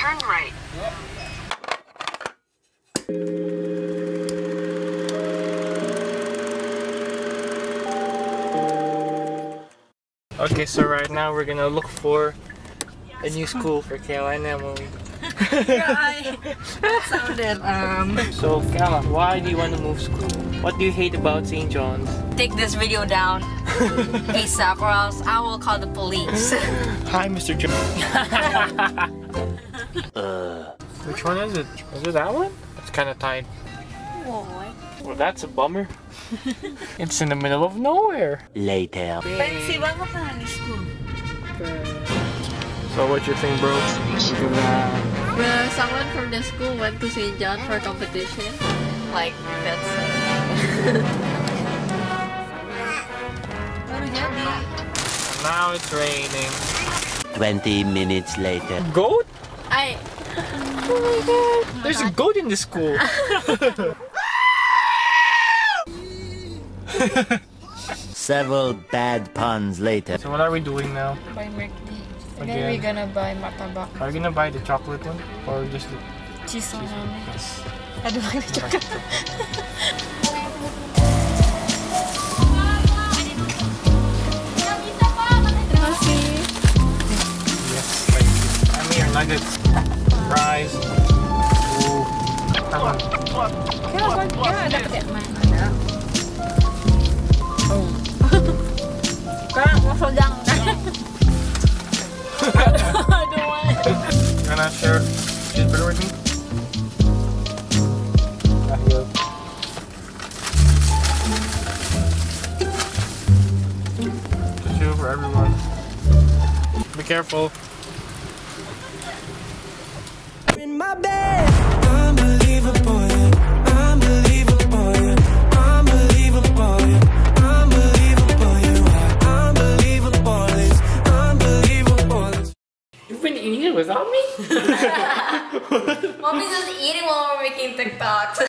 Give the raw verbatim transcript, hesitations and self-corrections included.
turn right. Okay, so right now we're gonna look for a new school for Kayla and Emily. Right. That sounded um. So Kayla, why do you want to move school? What do you hate about Saint John's? Take this video down ASAP, or else I will call the police. Hi, Mister Jones. uh. Which one is it? Is it that one? It's kind of tight. Oh. Well, that's a bummer. It's in the middle of nowhere. Later. Fancy ba ka pa ni school? So what you think, bro? Look at that. Well, someone from the school went to Saint John for competition. Like, that's... Now it's raining. Twenty minutes later. Goat? I... Oh my god. There's a goat in the school. Several bad puns later. So what are we doing now? Buy milk tea. And Again. then we're gonna buy matabak. Are we gonna buy the chocolate one? Or just the Cheese one. Yes. I don't like the chocolate. Yes, thank you. I'm here, nuggets. Fries. Ooh. Tama. Kaya ba? Kaya dapat man. Oh. Kaya masagang na. I don't want it. You wanna share cheeseburger with me? Not here. Tissue for everyone. Be careful. In my bed, unbelievable, unbelievable, unbelievable, unbelievable, you are unbelievable, it's unbelievable. You've been eating without me? Mommy's just eating while we're making TikToks.